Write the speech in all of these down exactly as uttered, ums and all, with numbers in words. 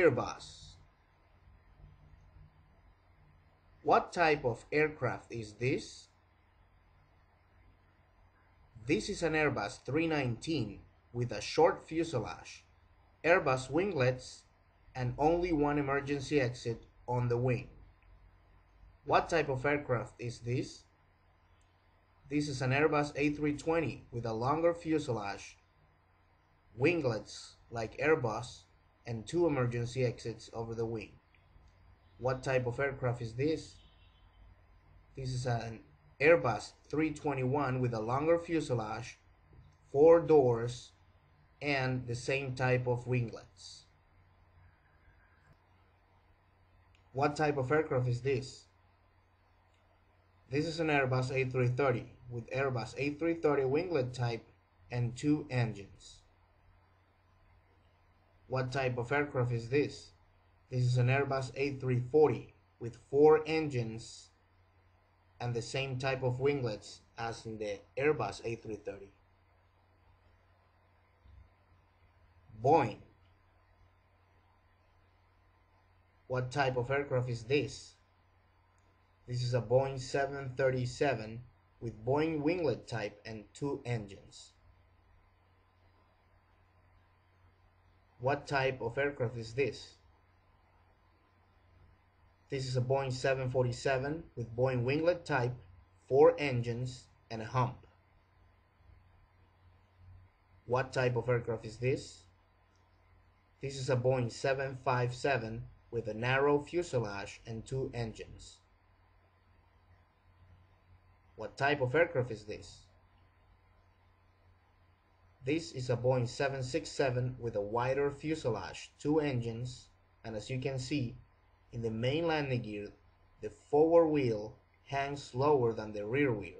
Airbus. What type of aircraft is this? This is an Airbus three nineteen with a short fuselage, Airbus winglets, and only one emergency exit on the wing. What type of aircraft is this? This is an Airbus A three twenty with a longer fuselage, winglets like Airbus, and two emergency exits over the wing. What type of aircraft is this? This is an Airbus three twenty-one with a longer fuselage, four doors, and the same type of winglets. What type of aircraft is this? This is an Airbus A three thirty with Airbus A three thirty winglet type and two engines. What type of aircraft is this? This is an Airbus A three forty with four engines and the same type of winglets as in the Airbus A three thirty. Boeing. What type of aircraft is this? This is a Boeing seven thirty-seven with Boeing winglet type and two engines. What type of aircraft is this? This is a Boeing seven forty-seven with Boeing winglet type, four engines, and a hump. What type of aircraft is this? This is a Boeing seven fifty-seven with a narrow fuselage and two engines. What type of aircraft is this? This is a Boeing seven sixty-seven with a wider fuselage, two engines, and as you can see, in the main landing gear, the forward wheel hangs lower than the rear wheel.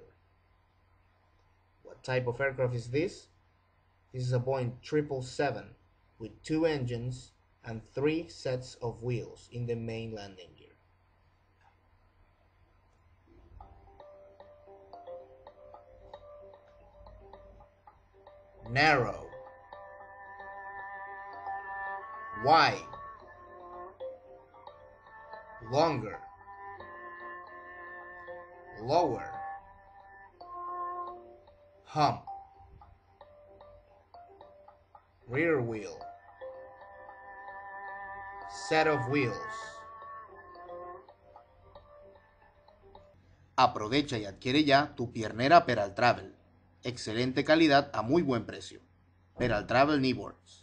What type of aircraft is this? This is a Boeing triple seven with two engines and three sets of wheels in the main landing gear. Narrow, wide, longer, lower, hump, rear wheel, set of wheels. Aprovecha y adquiere ya tu piernera Peral Travel. Excelente calidad a muy buen precio. Peral Travel Kneeboards.